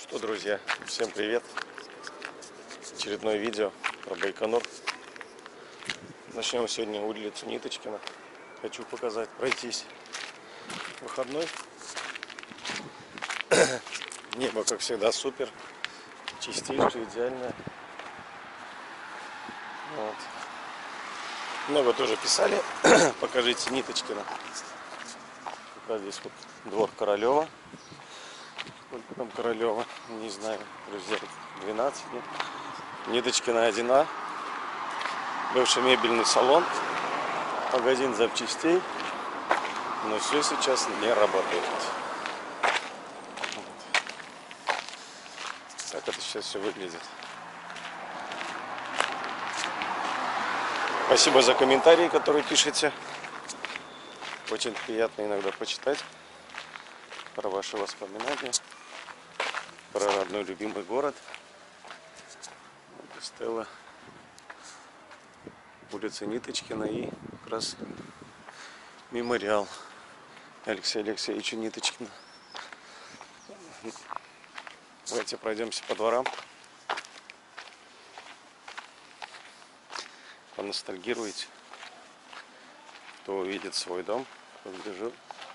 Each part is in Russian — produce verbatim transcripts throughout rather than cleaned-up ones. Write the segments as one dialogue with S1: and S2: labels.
S1: Что, друзья, всем привет! Очередное видео про Байконур. Начнем сегодня улицу Ниточкина. Хочу показать, пройтись. Выходной. Небо, как всегда, супер. Чистейшее, идеальное. Вот. Много тоже писали. Покажите Ниточкина. Пока здесь вот двор Королева. Сколько там Королева? Не знаю, друзья, двенадцать, нет? Ниточкина один А. Бывший мебельный салон. Магазин запчастей. Но все сейчас не работает. Так это сейчас все выглядит. Спасибо за комментарии, которые пишете. Очень приятно иногда почитать про ваши воспоминания, про родной любимый город. Вот Стелла, улица Ниточкина и как раз мемориал Алексея Алексеевича Ниточкина. Давайте пройдемся по дворам, поностальгируйте, кто увидит свой дом, кто где жил.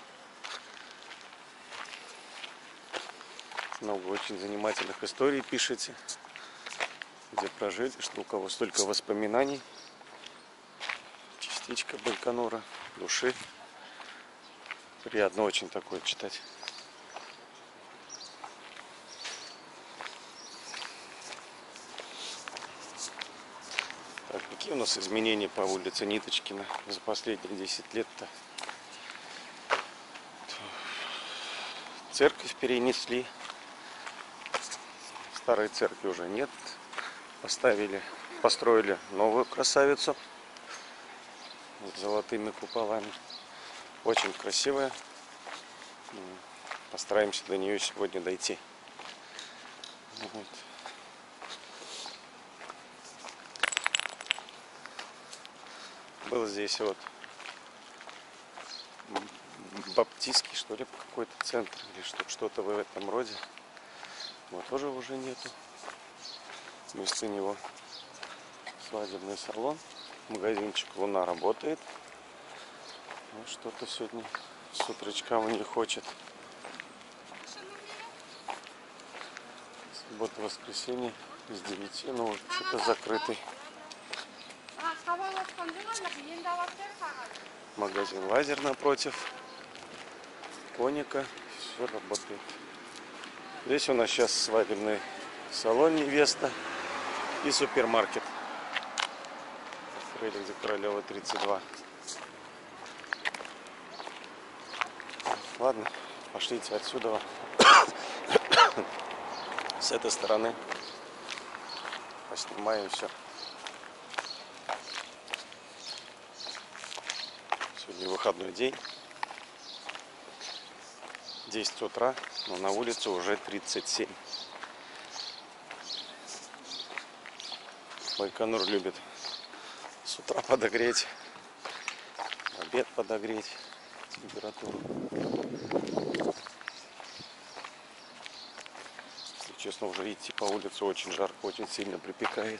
S1: Много очень занимательных историй пишите, где прожили, что у кого столько воспоминаний. Частичка Байконура, души. Приятно очень такое читать. Так, какие у нас изменения по улице Ниточкина за последние десять лет-то? Церковь перенесли. Старой церкви уже нет. Поставили, построили новую красавицу с золотыми куполами. Очень красивая. Постараемся до нее сегодня дойти. Вот. Был здесь вот баптистский, что ли, какой-то центр или что-то в этом роде. Вот тоже уже нету. Вместо него свадебный салон. Магазинчик Луна работает. Вот что-то сегодня с утречка он не хочет. Суббота, воскресенье с девяти, но вот что-то закрытый. Магазин Лазер напротив. Коника. Все работает. Здесь у нас сейчас свадебный салон невеста и супермаркет. Открыли, где Королева тридцать два. Ладно, пошлите отсюда. С этой стороны поснимаю все. Сегодня выходной день. десять утра, но на улице уже тридцать семь. Байконур любит с утра подогреть, обед подогреть температуру. Если честно, уже идти по улице очень жарко, очень сильно припекает.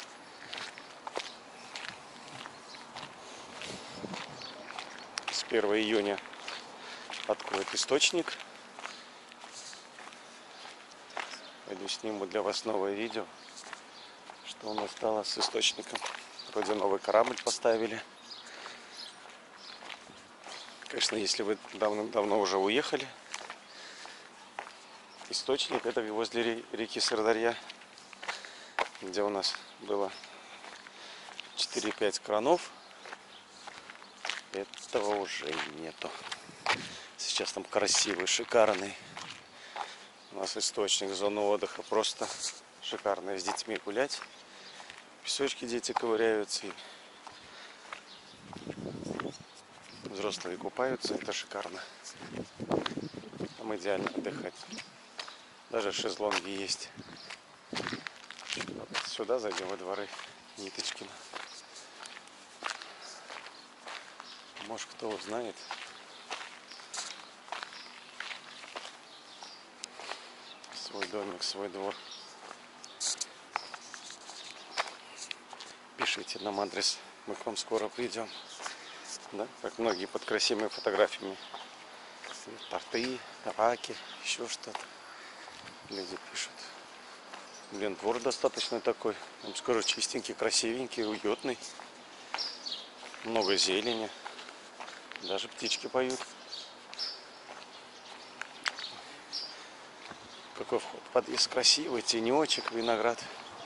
S1: С первого июня откроет источник. Пойду сниму для вас новое видео, что у нас стало с источником. Вроде новый корабль поставили. Конечно, если вы давно-давно уже уехали, источник это возле реки Сырдарья, где у нас было четыре-пять кранов. Этого уже нету. Сейчас там красивый, шикарный. У нас источник, зона отдыха просто шикарная. С детьми гулять. В песочке дети ковыряются. И взрослые купаются. Это шикарно. Там идеально отдыхать. Даже шезлонги есть. Сюда зайдем во дворы Ниточкина. Может, кто узнает. свой домик, свой двор. Пишите нам адрес, мы к вам скоро придем. Да? Как многие под красивыми фотографиями. Торты, раки, еще что-то. Люди пишут. Блин, двор достаточно такой, я вам скажу, чистенький, красивенький, уютный. Много зелени. Даже птички поют. Какой вход? Подъезд красивый, тенечек, виноград.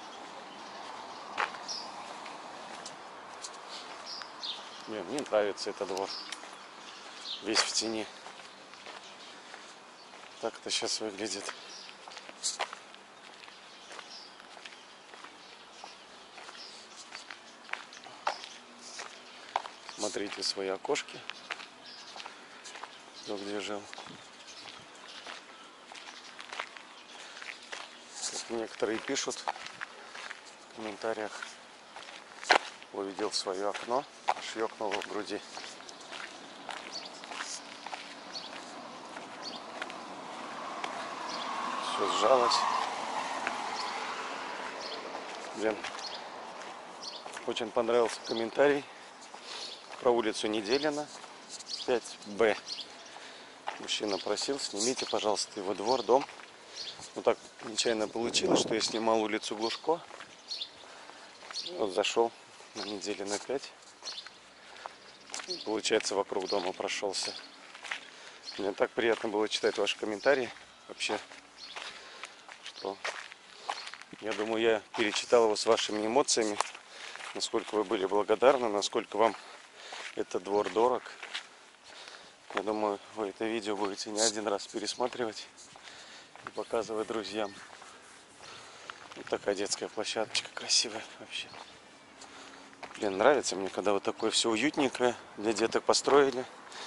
S1: Мне, мне нравится этот двор. Весь в тени. Так это сейчас выглядит. Смотрите свои окошки. Кто где жил. Как некоторые пишут в комментариях. Увидел свое окно, аж ёкнуло в груди. Все сжалось. Блин. Очень понравился комментарий про улицу Неделина пять бэ. Мужчина просил, снимите, пожалуйста, его двор, дом. Ну так нечаянно получилось, что я снимал улицу Глушко. Вот зашел на Неделина пять. Получается, вокруг дома прошелся. Мне так приятно было читать ваши комментарии. Вообще, что я думаю, я перечитал его с вашими эмоциями. Насколько вы были благодарны, насколько вам этот двор дорог. Я думаю, вы это видео будете не один раз пересматривать и показывать друзьям. Вот такая детская площадочка красивая вообще. Блин, нравится мне, когда вот такое все уютненькое для деток построили.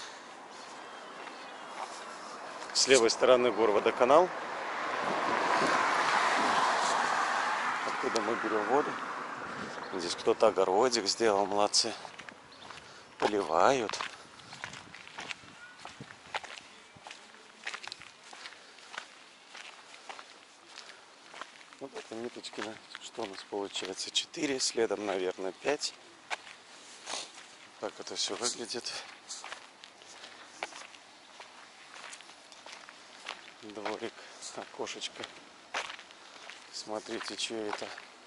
S1: С левой стороны гор водоканал. Оттуда мы берем воду. Здесь кто-то огородик сделал, молодцы. Поливают. Вот это ниточки, что у нас получается? четыре, следом, наверное, пять. Так это все выглядит. Дворик, окошечко. Смотрите, что это.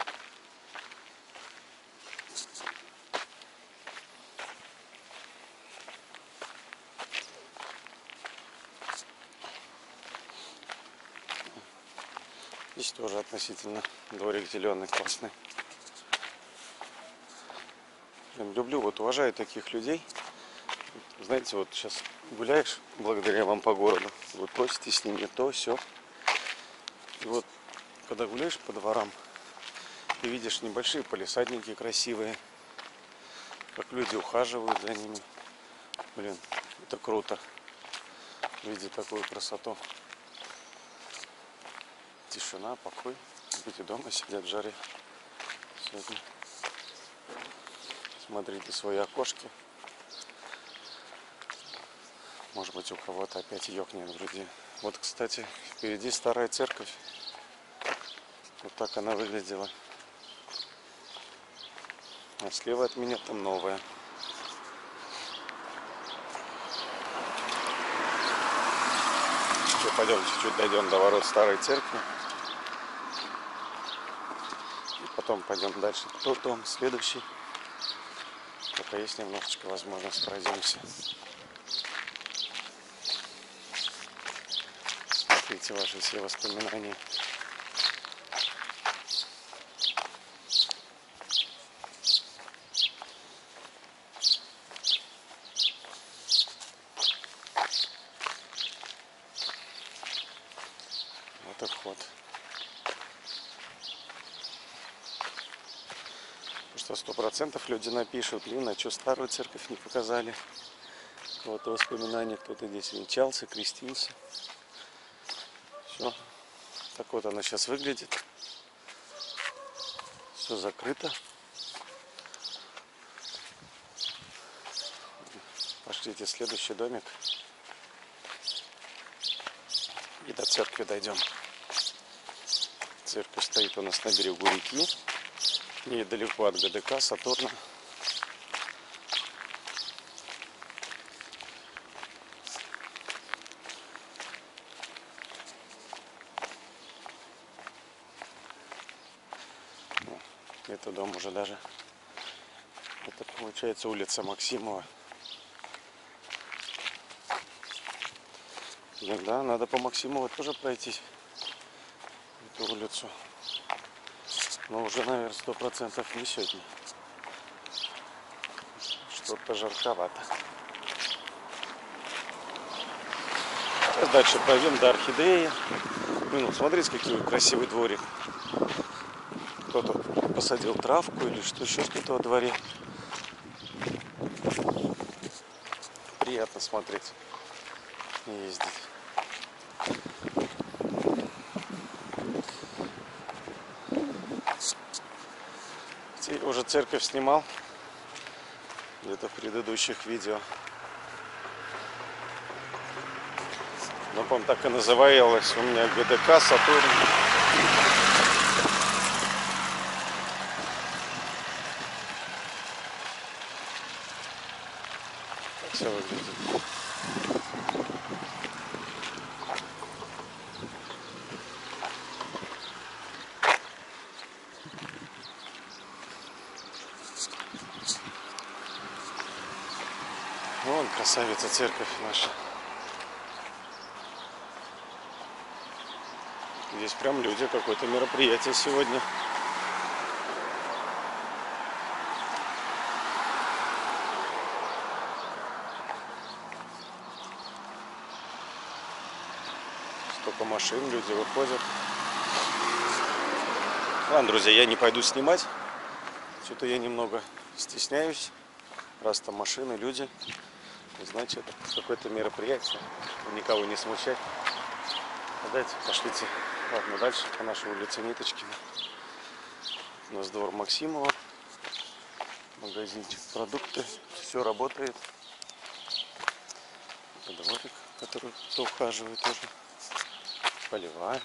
S1: Здесь тоже относительно дворик зеленый, классный. Люблю, вот уважаю таких людей. Знаете, вот сейчас гуляешь благодаря вам по городу, вы просите с ними то, все. И вот когда гуляешь по дворам, ты видишь небольшие палисадники красивые, как люди ухаживают за ними. Блин, это круто. Видеть такую красоту. Тишина, покой. Люди дома сидят в жаре. Сегодня. Смотрите свои окошки. Может быть, у кого-то опять ёкнет в груди. Вот, кстати, впереди старая церковь. Вот так она выглядела. А слева от меня там новая. Еще пойдем чуть-чуть дойдем до ворот старой церкви. И потом пойдем дальше. Тот дом, следующий. Пока есть немножечко возможность, пройдемся. Смотрите ваши все воспоминания. Вот и вход. Что сто процентов люди напишут, блин, а что старую церковь не показали? У кого-то воспоминания, кто-то здесь венчался, крестился. Все. Так вот она сейчас выглядит. Все закрыто. Пошлите следующий домик. И до церкви дойдем. Церковь стоит у нас на берегу реки, недалеко от ГДК Сатурна. Это дом уже даже. Это получается улица Максимова. Да, надо по Максимову тоже пройтись эту улицу. Но уже, наверное, сто процентов не сегодня. Что-то жарковато. Сейчас дальше пойдем до Орхидеи. Ну, смотрите, какой красивый дворик. Кто-то посадил травку или что еще что-то во дворе. Приятно смотреть и ездить. Я уже церковь снимал где-то в предыдущих видео. Но, по-моему, так и называлась у меня ГДК Сатурн. Так все выглядит. Вон красавица церковь наша. Здесь прям люди, какое-то мероприятие сегодня. Столько машин, люди выходят. Ладно, друзья, я не пойду снимать. Что-то я немного стесняюсь. Раз там машины, люди. Значит, это какое-то мероприятие. Никого не смущать. Давайте, пошлите. Ладно, дальше по нашей улице Ниточкина. У нас двор Максимова. Магазинчик, продукты. Все работает. Это дворик, который кто ухаживает тоже. Поливают.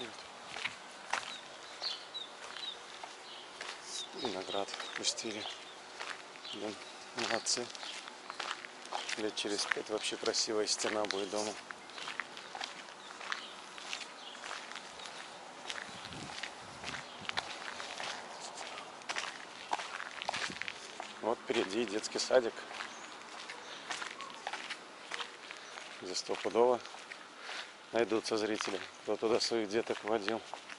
S1: Виноград пустили. Блин, молодцы. Лет через пять вообще красивая стена будет дома. Вот впереди детский садик. Здесь стопудово найдутся зрители, кто туда своих деток водил.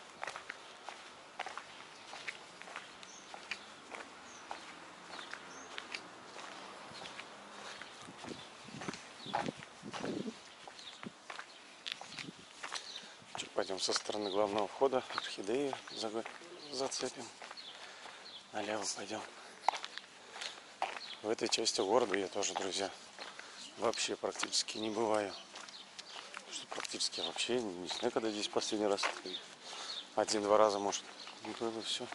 S1: Пойдем со стороны главного входа, Орхидеи зацепим. Налево пойдем. В этой части города я тоже, друзья, вообще практически не бываю. Что практически вообще не знаю, когда здесь последний раз. Один-два раза, может, было все.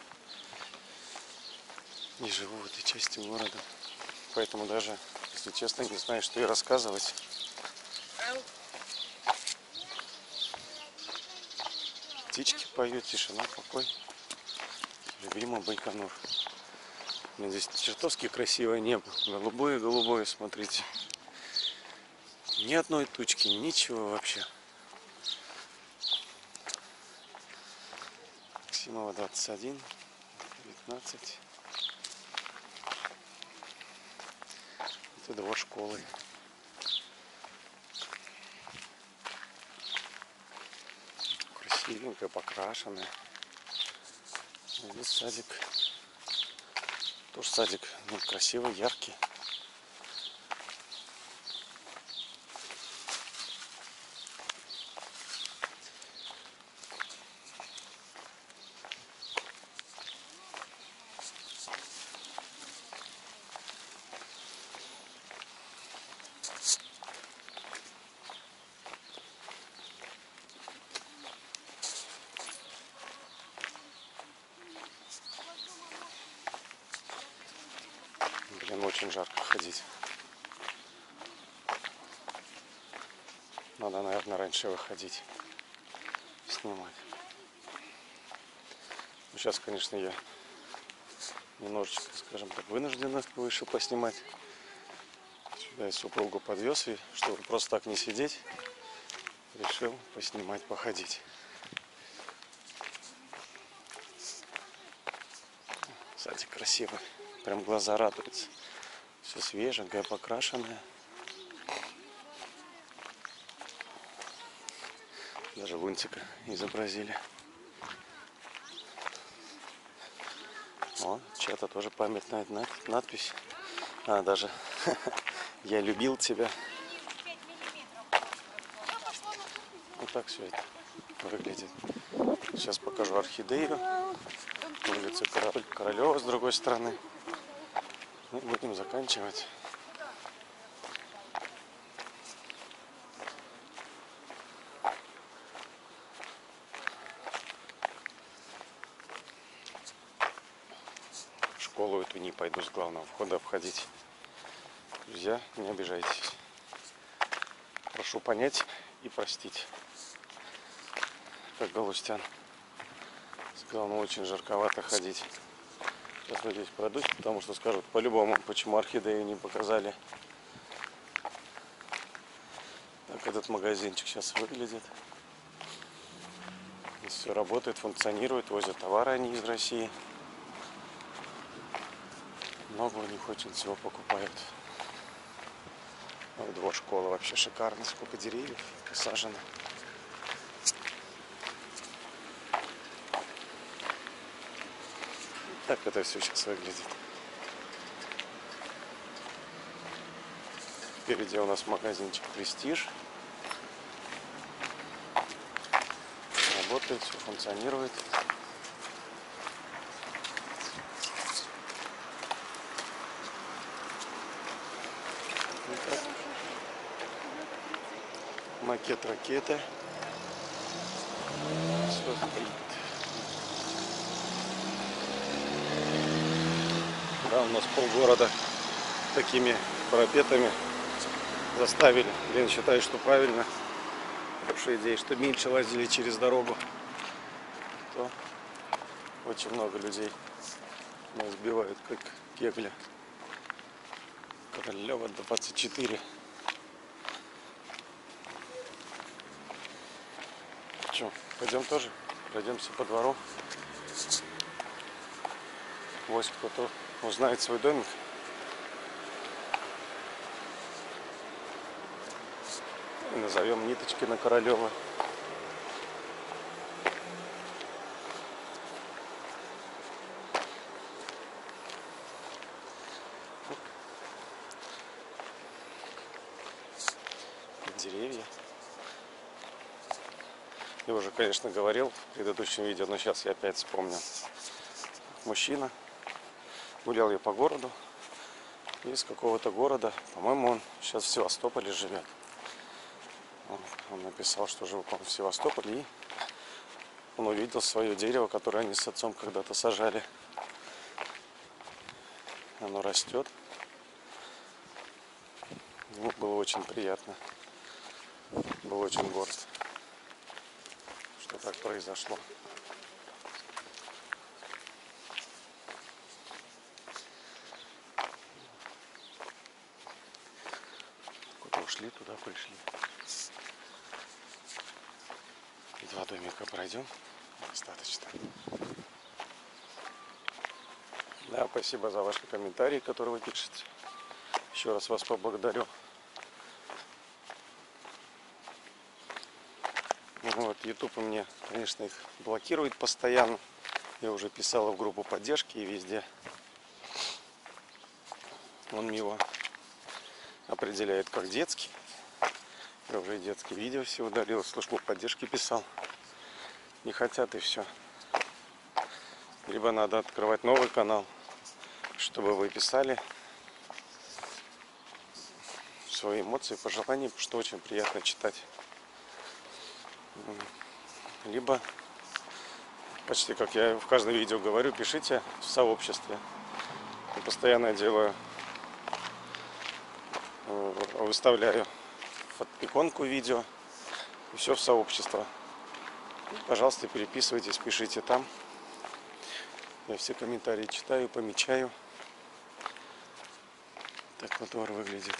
S1: Не живу в этой части города. Поэтому даже, если честно, не знаю, что и рассказывать. Птички поют, тишина, покой. Любимый Байконур. Здесь чертовски красивое небо. Голубое-голубое, смотрите. Ни одной тучки, ничего вообще. Максимова двадцать один, девятнадцать. Это двор школы. Красивенькая, покрашенная. Здесь садик. Тоже садик, ну, красивый, яркий. Блин, очень жарко ходить. Надо, наверное, раньше выходить, снимать. Сейчас, конечно, я немножечко, скажем так, вынужденно вышел поснимать. Сюда я супругу подвез, и чтобы просто так не сидеть, решил поснимать, походить. Садик красивый, прям глаза радуются. Все свеженькое, покрашенное. Даже лунтика изобразили. О, чья-то тоже памятная надпись. А, даже я любил тебя. Вот так все это выглядит. Сейчас покажу орхидею. Улица Королева с другой стороны. И будем заканчивать. Школу эту не пойду с главного входа обходить. Друзья, не обижайтесь. Прошу понять и простить. Как Галустян сказал, ну очень жарковато ходить. Сейчас мы здесь пройдусь, потому что скажут по-любому, почему орхидею не показали. Так этот магазинчик сейчас выглядит. Здесь все работает, функционирует, возят товары они из России. Много у них очень всего покупают. Вот двор школы вообще шикарный, сколько деревьев посажено. Так это все сейчас выглядит. Впереди у нас магазинчик Престиж. Работает, все функционирует. Макет ракеты. Все стоит. Да, у нас полгорода такими парапетами заставили. Блин, считаю, что правильно. Хорошая идея, что меньше лазили через дорогу. То очень много людей нас сбивают, как кегля. Королева двадцать четыре. Че, пойдем тоже? Пройдемся по двору. Вось кто-то узнает свой домик. И назовем ниточки на Королева. Деревья. Я уже, конечно, говорил в предыдущем видео, но сейчас я опять вспомнил. Мужчина. Гулял я по городу. Из какого-то города. По-моему, он сейчас в Севастополе живет. Он, он написал, что жил он в Севастополе. И он увидел свое дерево, которое они с отцом когда-то сажали. Оно растет. Ему было очень приятно. Был очень горд, что так произошло. Куда ушли, туда пришли. Два домика пройдем. Достаточно. Да, спасибо за ваши комментарии, которые вы пишете. Еще раз вас поблагодарю. Вот, YouTube у меня, конечно, их блокирует постоянно. Я уже писала в группу поддержки и везде. Он его определяет как детский. Я уже детские видео все удалил, службу поддержки писал. Не хотят и все. Либо надо открывать новый канал, чтобы вы писали свои эмоции, пожелания, что очень приятно читать. Либо, почти как я в каждом видео говорю, пишите в сообществе. Я постоянно делаю, выставляю иконку видео и все в сообщество. Пожалуйста, переписывайтесь, пишите там. Я все комментарии читаю, помечаю. Так вот двор выглядит.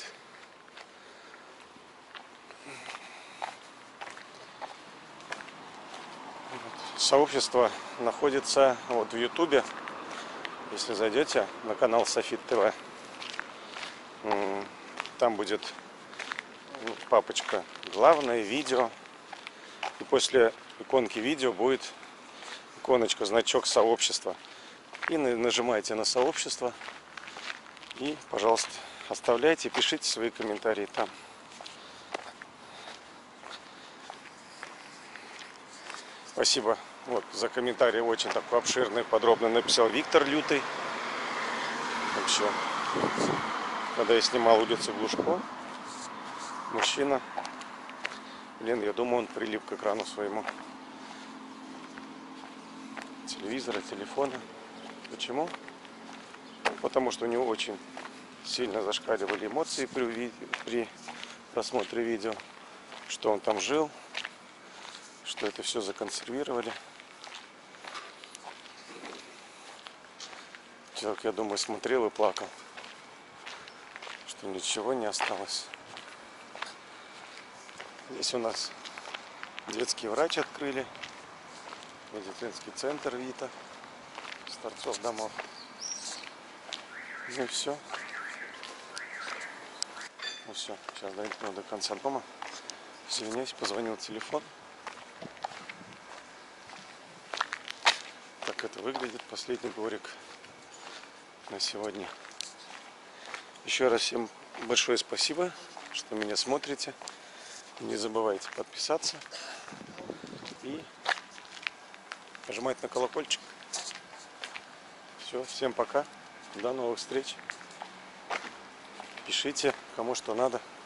S1: Сообщество находится вот в Ютубе. Если зайдете на канал Софит ТВ, там будет папочка «Главное видео». И после иконки видео будет иконочка, значок сообщества. И нажимаете на сообщество. И, пожалуйста, оставляйте, пишите свои комментарии там. Спасибо вот, за комментарий, очень такой обширный, подробно написал Виктор Лютый. Вообще, когда я снимал улицу Глушко, мужчина, блин, я думаю, он прилип к экрану своему телевизора, телефона. Почему? Потому что у него очень сильно зашкаливали эмоции при, при просмотре видео, что он там жил, что это все законсервировали. Человек, я думаю, смотрел и плакал, что ничего не осталось. Здесь у нас детский врач открыли, медицинский центр Вита с торцов домов. Ну и все. Ну все, сейчас дойдем до конца дома. Извиняюсь, позвонил телефон. Так это выглядит последний дворик на сегодня. Еще раз всем большое спасибо, что меня смотрите. Не забывайте подписаться и нажимать на колокольчик. Все, всем пока. До новых встреч. Пишите, кому что надо.